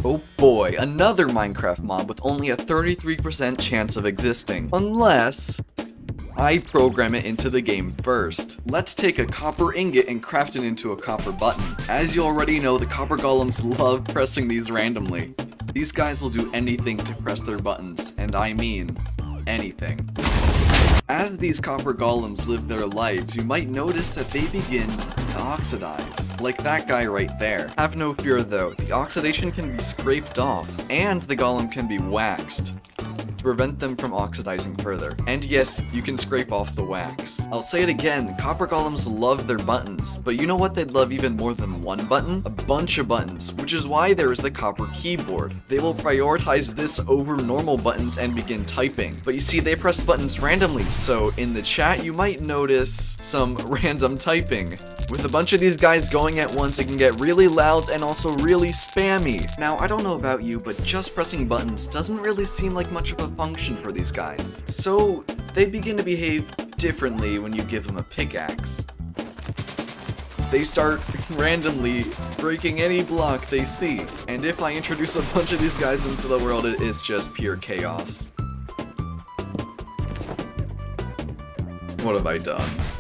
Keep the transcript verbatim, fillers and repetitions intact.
Oh boy, another Minecraft mob with only a thirty-three percent chance of existing. Unless I program it into the game first. Let's take a copper ingot and craft it into a copper button. As you already know, the copper golems love pressing these randomly. These guys will do anything to press their buttons, and I mean anything. As these copper golems live their lives, you might notice that they begin to oxidize, like that guy right there. Have no fear though, the oxidation can be scraped off, and the golem can be waxed to prevent them from oxidizing further. And yes, you can scrape off the wax. I'll say it again, copper golems love their buttons, but you know what they'd love even more than one button? A bunch of buttons, which is why there is the copper keyboard. They will prioritize this over normal buttons and begin typing. But you see, they press buttons randomly, so in the chat you might notice some random typing. With a bunch of these guys going at once, it can get really loud and also really spammy. Now, I don't know about you, but just pressing buttons doesn't really seem like much of a function for these guys. So, they begin to behave differently when you give them a pickaxe. They start randomly breaking any block they see. And if I introduce a bunch of these guys into the world, it is just pure chaos. What have I done?